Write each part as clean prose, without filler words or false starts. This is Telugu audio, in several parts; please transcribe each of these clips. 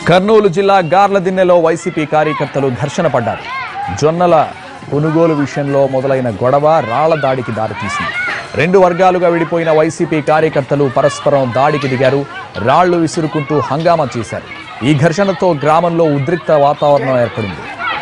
కర్నూలు జిల్లా గార్లదిన్నెలో వైసీపీ కార్యకర్తలు ఘర్షణ పడ్డారు. జొన్నల కొనుగోలు విషయంలో మొదలైన గొడవ రాళ్ల దాడికి దారితీసింది. రెండు వర్గాలుగా విడిపోయిన వైసీపీ కార్యకర్తలు పరస్పరం దాడికి దిగారు. రాళ్లు విసురుకుంటూ హంగామా చేశారు. ఈ ఘర్షణతో గ్రామంలో ఉద్రిక్త వాతావరణం ఏర్పడింది.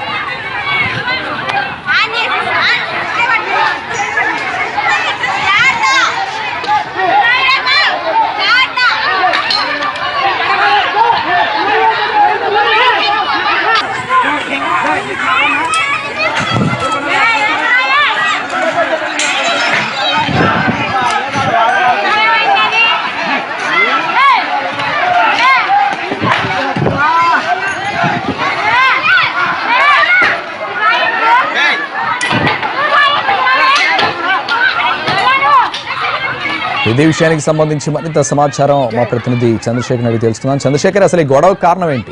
ఇదే విషయానికి సంబంధించి మరింత సమాచారం మా ప్రతినిధి చంద్రశేఖర్ అడిగి తెలుసుకుందాం. చంద్రశేఖర్, అసలు ఈ గొడవ కారణం ఏంటి?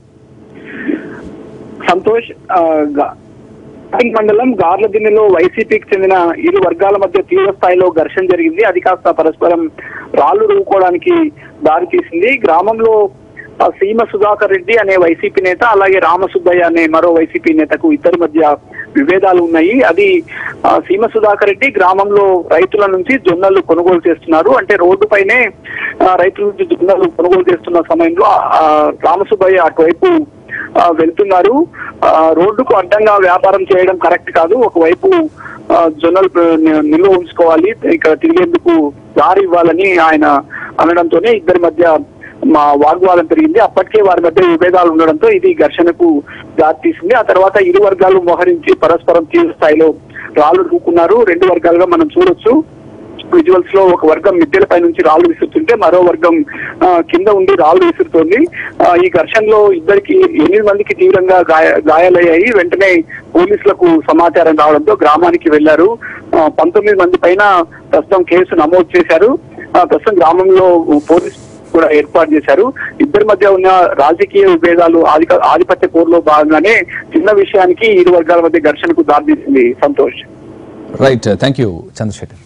సంతోష్, మండలం గార్లదిన్నెలో వైసీపీకి చెందిన ఇరు వర్గాల మధ్య తీవ్ర స్థాయిలో ఘర్షణ జరిగింది. అది కాస్త పరస్పరం రాళ్లు రూపుకోవడానికి దారి తీసింది. గ్రామంలో సీమ సుధాకర్ రెడ్డి అనే వైసీపీ నేత, అలాగే రామసుబ్బయ్య అనే మరో వైసీపీ నేతకు ఇద్దరి మధ్య విభేదాలు ఉన్నాయి. అది సీమ సుధాకర్ రెడ్డి గ్రామంలో రైతుల నుంచి జొన్నలు కొనుగోలు చేస్తున్నారు. అంటే రోడ్డు పైనే రైతుల నుంచి జొన్నలు కొనుగోలు చేస్తున్న సమయంలో రామసుబ్బయ్య అటువైపు వెళ్తున్నారు. రోడ్డుకు అడ్డంగా వ్యాపారం చేయడం కరెక్ట్ కాదు, ఒకవైపు జొన్నలు నిల్వ ఉంచుకోవాలి, ఇక్కడ తిరిగేందుకు దారి ఇవ్వాలని ఆయన అనడంతోనే ఇద్దరి మధ్య వాగ్వాదం పెరిగింది. అప్పటికే వారి మధ్య విభేదాలు ఉండడంతో ఇది ఘర్షణకు దారితీసింది. ఆ తర్వాత ఇరు వర్గాలు మోహరించి పరస్పరం తీవ్ర స్థాయిలో రాళ్లు దూకున్నారు. రెండు వర్గాలుగా మనం చూడొచ్చు. విజువల్స్ లో ఒక వర్గం మిద్దెలపై నుంచి రాళ్లు విసురుతుంటే మరో వర్గం కింద ఉండి రాళ్లు విసురుతోంది. ఈ ఘర్షణలో 8 మందికి తీవ్రంగా గాయాలయ్యాయి. వెంటనే పోలీసులకు సమాచారం రావడంతో గ్రామానికి వెళ్లారు. 19 మంది పైన ప్రస్తుతం కేసు నమోదు చేశారు. ప్రస్తుతం గ్రామంలో పోలీసు కూడా ఏర్పాటు చేశారు. ఇద్దరి మధ్య ఉన్న రాజకీయ విభేదాలు ఆధిపత్య పోరులో భాగంగానే చిన్న విషయానికి ఇరు వర్గాల మధ్య ఘర్షణకు దారితీసింది. Santosh. Right, thank you Chandrasekhar.